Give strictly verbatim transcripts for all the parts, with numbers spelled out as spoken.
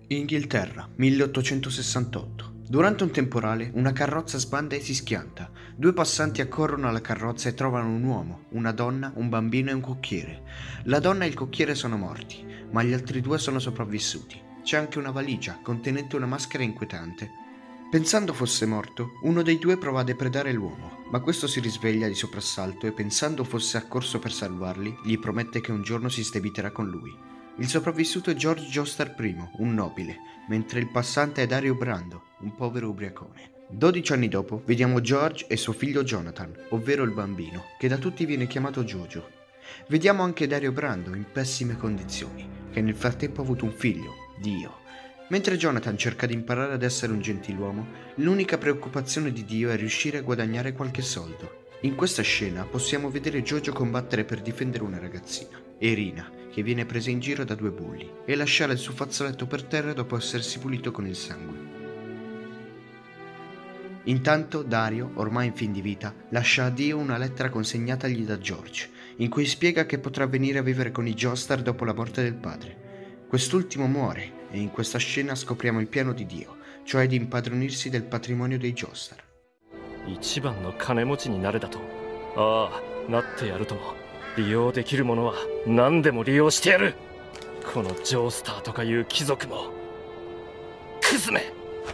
Inghilterra, milleottocentosessantotto. Durante un temporale, una carrozza sbanda e si schianta. Due passanti accorrono alla carrozza e trovano un uomo, una donna, un bambino e un cocchiere. La donna e il cocchiere sono morti, ma gli altri due sono sopravvissuti. C'è anche una valigia contenente una maschera inquietante. Pensando fosse morto, uno dei due prova a depredare l'uomo, ma questo si risveglia di soprassalto e pensando fosse accorso per salvarli, gli promette che un giorno si steviterà con lui. Il sopravvissuto è George Joestar primo, un nobile, mentre il passante è Dario Brando, un povero ubriacone. dodici anni dopo, vediamo George e suo figlio Jonathan, ovvero il bambino, che da tutti viene chiamato Jojo. Vediamo anche Dario Brando in pessime condizioni, che nel frattempo ha avuto un figlio, Dio. Mentre Jonathan cerca di imparare ad essere un gentiluomo, l'unica preoccupazione di Dio è riuscire a guadagnare qualche soldo. In questa scena possiamo vedere Jojo combattere per difendere una ragazzina, Irina, che viene presa in giro da due bulli, e lasciare il suo fazzoletto per terra dopo essersi pulito con il sangue. Intanto Dario, ormai in fin di vita, lascia a Dio una lettera consegnatagli da George, in cui spiega che potrà venire a vivere con i Joestar dopo la morte del padre. Quest'ultimo muore, e in questa scena scopriamo il piano di Dio, cioè di impadronirsi del patrimonio dei Joestar. 一番の金持ちになれだと。ああ、なってやるとも。利用できるものは何でも利用してやる。このジョースターとかいう貴族も。クズめ。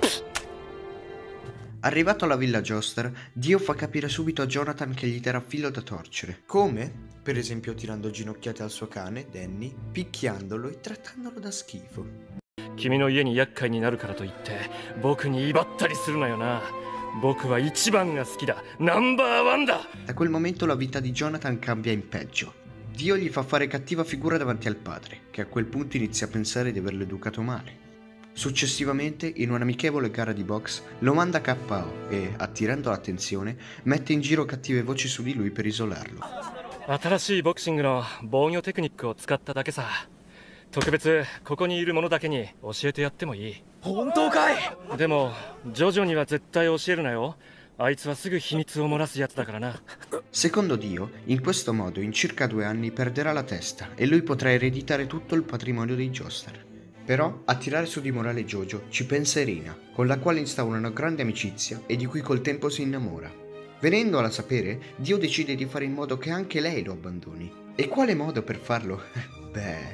Arrivato alla villa Joestar, Dio fa capire subito a Jonathan che gli darà filo da torcere. Come? Per esempio tirando ginocchiate al suo cane, Danny, picchiandolo e trattandolo da schifo. 君の家に厄介になるからといって僕に威張ったりするなよな。僕は一番が好きだ。ナンバーワンだ。 Da quel momento la vita di Jonathan cambia in peggio. Dio gli fa fare cattiva figura davanti al padre, che a quel punto inizia a pensare di averlo educato male. Successivamente, in un'amichevole gara di box, lo manda K O e, attirando l'attenzione, mette in giro cattive voci su di lui per isolarlo. 新しいボクシングの防御テクニックを使っただけさ。特別ここにいる者だけに教えてやってもいい。本当かい。でもジョジョには絶対教えるなよ。あいつはすぐ秘密を漏らすやつだからな。 Secondo Dio, in questo modo in circa due anni perderà la testa e lui potrà ereditare tutto il patrimonio dei Joestar. Però a tirare su di morale Jojo ci pensa Irina, con la quale instaura una grande amicizia e di cui col tempo si innamora. Venendola a sapere, Dio decide di fare in modo che anche lei lo abbandoni. E quale modo per farlo? Beh...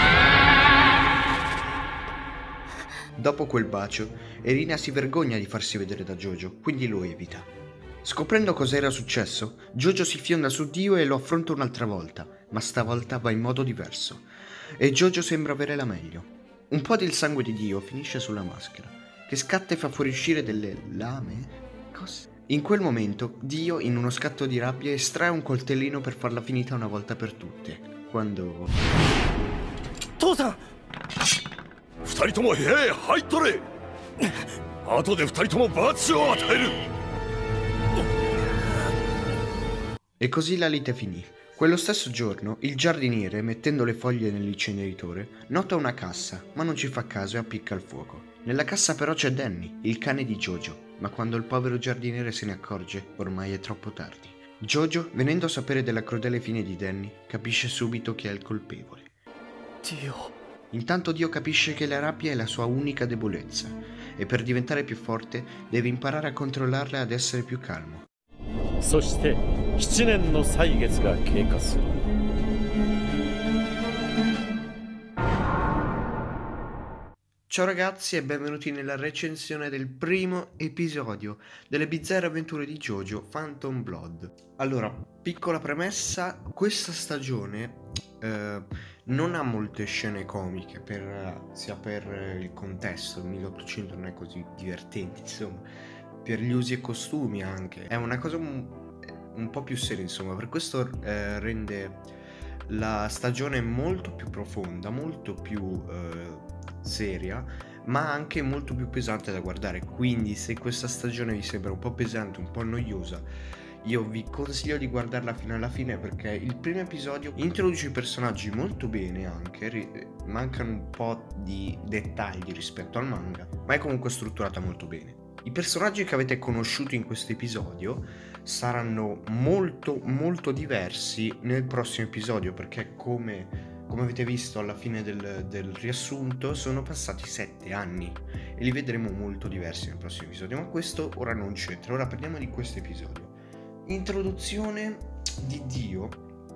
Dopo quel bacio, Irina si vergogna di farsi vedere da Jojo, quindi lo evita. Scoprendo cosa era successo, Jojo si fionda su Dio e lo affronta un'altra volta, ma stavolta va in modo diverso. E Jojo sembra avere la meglio. Un po' del sangue di Dio finisce sulla maschera, che scatta e fa fuoriuscire delle lame? Cosa? In quel momento, Dio, in uno scatto di rabbia, estrae un coltellino per farla finita una volta per tutte. Quando... Tosa! 二人とも部屋へ入っとれ。後で二人とも罰を与える。 E così la lite finì. Quello stesso giorno, il giardiniere, mettendo le foglie nell'inceneritore, nota una cassa, ma non ci fa caso e appicca il fuoco. Nella cassa però c'è Danny, il cane di Jojo, ma quando il povero giardiniere se ne accorge, ormai è troppo tardi. Jojo, venendo a sapere della crudele fine di Danny, capisce subito chi è il colpevole. Dio. Intanto Dio capisce che la rabbia è la sua unica debolezza, e per diventare più forte deve imparare a controllarla e ad essere più calmo. そしてななねんの歳月が経過する。 Ciao ragazzi e benvenuti nella recensione del primo episodio delle bizzarre avventure di Jojo Phantom Blood. Allora, piccola premessa, questa stagione eh, non ha molte scene comiche, per, sia per il contesto, il milleottocento non è così divertente, insomma, per gli usi e costumi anche. È una cosa un, un po' più seria, insomma, per questo eh, rende la stagione molto più profonda, molto più... Eh, seria, ma anche molto più pesante da guardare. Quindi se questa stagione vi sembra un po' pesante, un po' noiosa, io vi consiglio di guardarla fino alla fine, perché il primo episodio introduce i personaggi molto bene, anche mancano un po' di dettagli rispetto al manga, ma è comunque strutturata molto bene. I personaggi che avete conosciuto in questo episodio saranno molto molto diversi nel prossimo episodio, perché come come avete visto alla fine del, del riassunto, sono passati sette anni e li vedremo molto diversi nel prossimo episodio, ma questo ora non c'entra. Ora parliamo di questo episodio. Introduzione di Dio,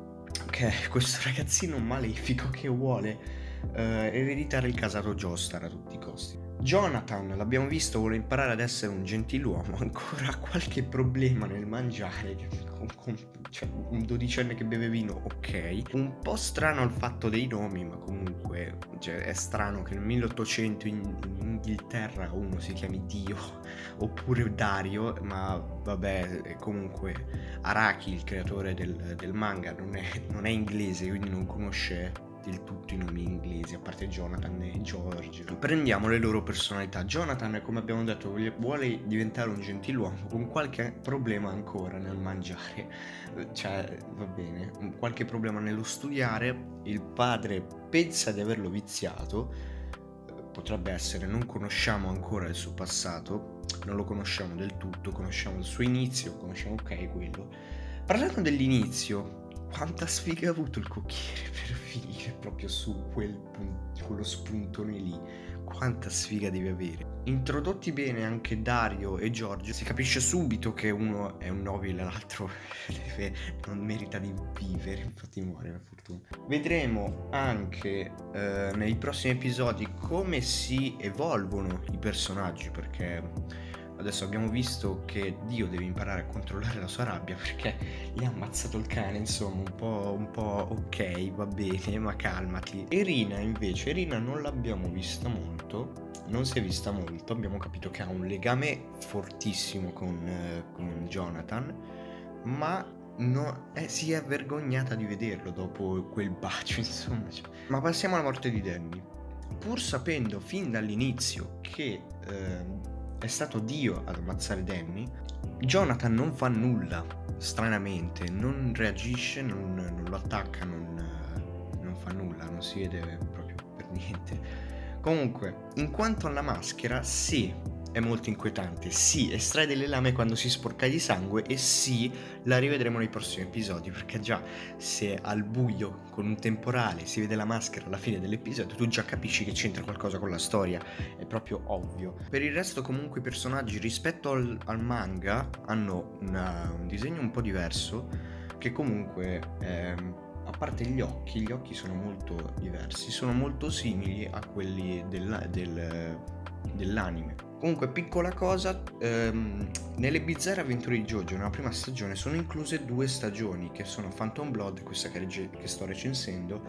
che è questo ragazzino malefico che vuole uh, ereditare il casato Joestar a tutti i costi. Jonathan, l'abbiamo visto, vuole imparare ad essere un gentiluomo, ancora ha qualche problema nel mangiare, con, con, cioè un dodicenne che beve vino, ok. Un po' strano il fatto dei nomi, ma comunque cioè, è strano che nel milleottocento in, in Inghilterra uno si chiami Dio, oppure Dario, ma vabbè, comunque Araki, il creatore del, del manga, non è, non è inglese, quindi non conosce del tutto i nomi inglesi, a parte Jonathan e George. Prendiamo le loro personalità. Jonathan, come abbiamo detto, vuole diventare un gentiluomo con qualche problema ancora nel mangiare, cioè va bene, qualche problema nello studiare. Il padre pensa di averlo viziato, potrebbe essere, non conosciamo ancora il suo passato, non lo conosciamo del tutto, conosciamo il suo inizio, conosciamo ok quello. Parlando dell'inizio, quanta sfiga ha avuto il cocchiere per finire proprio su quel punto, quello spuntone lì. Quanta sfiga deve avere. Introdotti bene anche Dario e Giorgio, si capisce subito che uno è un nobile e l'altro deve, non merita di vivere, infatti muore per fortuna. Vedremo anche eh, nei prossimi episodi come si evolvono i personaggi, perché adesso abbiamo visto che Dio deve imparare a controllare la sua rabbia perché gli ha ammazzato il cane, insomma, un po', un po' ok, va bene, ma calmati. Irina invece, Irina non l'abbiamo vista molto, non si è vista molto, abbiamo capito che ha un legame fortissimo con, eh, con Jonathan, ma no, eh, si è vergognata di vederlo dopo quel bacio, insomma. Ma passiamo alla morte di Danny. Pur sapendo fin dall'inizio che Eh, è stato Dio ad ammazzare Danny, Jonathan non fa nulla, stranamente, non reagisce, non, non lo attacca, non, non fa nulla, non si vede proprio per niente. Comunque, in quanto alla maschera, sì, è molto inquietante, sì, estrae delle lame quando si sporca di sangue e sì, la rivedremo nei prossimi episodi, perché già se al buio con un temporale si vede la maschera alla fine dell'episodio, tu già capisci che c'entra qualcosa con la storia, è proprio ovvio. Per il resto comunque i personaggi rispetto al, al manga hanno una, un disegno un po' diverso, che comunque ehm, a parte gli occhi, gli occhi sono molto diversi, sono molto simili a quelli del, del, dell'anime. Comunque, piccola cosa, ehm, nelle bizzarre avventure di JoJo nella prima stagione sono incluse due stagioni, che sono Phantom Blood, questa che, reg- che sto recensendo,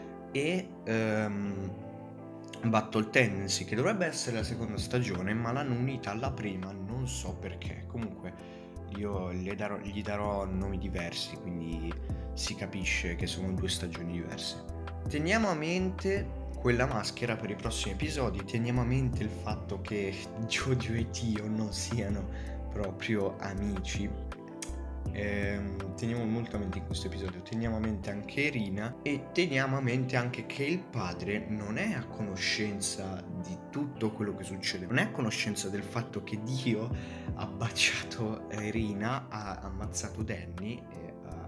e ehm, Battle Tendency, che dovrebbe essere la seconda stagione, ma l'hanno unita alla prima, non so perché. Comunque io gli darò, gli darò nomi diversi, quindi si capisce che sono due stagioni diverse. Teniamo a mente quella maschera per i prossimi episodi, teniamo a mente il fatto che Jojo e Tio non siano proprio amici, ehm, teniamo molto a mente in questo episodio, teniamo a mente anche Irina e teniamo a mente anche che il padre non è a conoscenza di tutto quello che succede, non è a conoscenza del fatto che Dio ha baciato Irina, ha ammazzato Danny e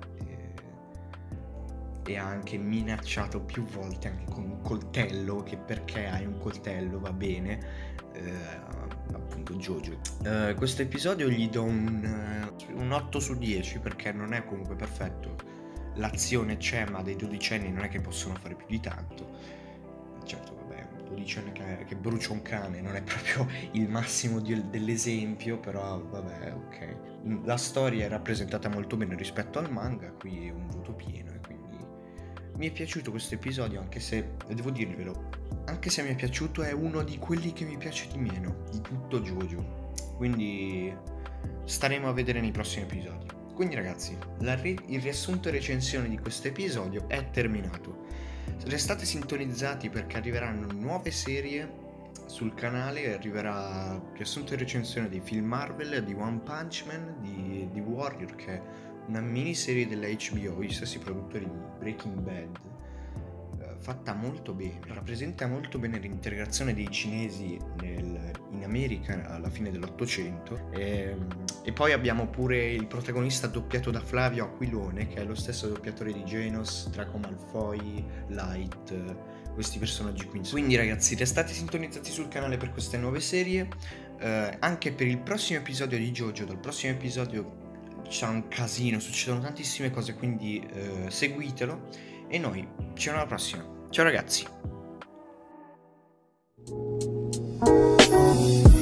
e ha anche minacciato più volte anche con un coltello, che perché hai un coltello va bene, eh, appunto Jojo. Eh, questo episodio gli do un, un otto su dieci perché non è comunque perfetto, l'azione c'è ma dei dodicenni non è che possono fare più di tanto. Certo, vabbè, un dodicenne che, che brucia un cane non è proprio il massimo di, dell'esempio, però vabbè, ok. La storia è rappresentata molto bene rispetto al manga, qui è un voto pieno e quindi mi è piaciuto questo episodio, anche se, devo dirvelo, anche se mi è piaciuto, è uno di quelli che mi piace di meno di tutto JoJo, quindi staremo a vedere nei prossimi episodi. Quindi ragazzi, la ri- il riassunto e recensione di questo episodio è terminato. Restate sintonizzati perché arriveranno nuove serie sul canale, arriverà riassunto e recensione di film Marvel, di One Punch Man, di, di Warrior, che è una miniserie della H B O, gli stessi produttori di Breaking Bad. fatta molto bene, rappresenta molto bene l'integrazione dei cinesi nel, in America alla fine dell'Ottocento, e, e poi abbiamo pure il protagonista doppiato da Flavio Aquilone, che è lo stesso doppiatore di Genos, Draco Malfoy, Light, questi personaggi qui. Quindi ragazzi, restate sintonizzati sul canale per queste nuove serie, eh, anche per il prossimo episodio di JoJo. Dal prossimo episodio ci sarà un casino, succedono tantissime cose, quindi eh, seguitelo e noi ci vediamo alla prossima. Ciao ragazzi.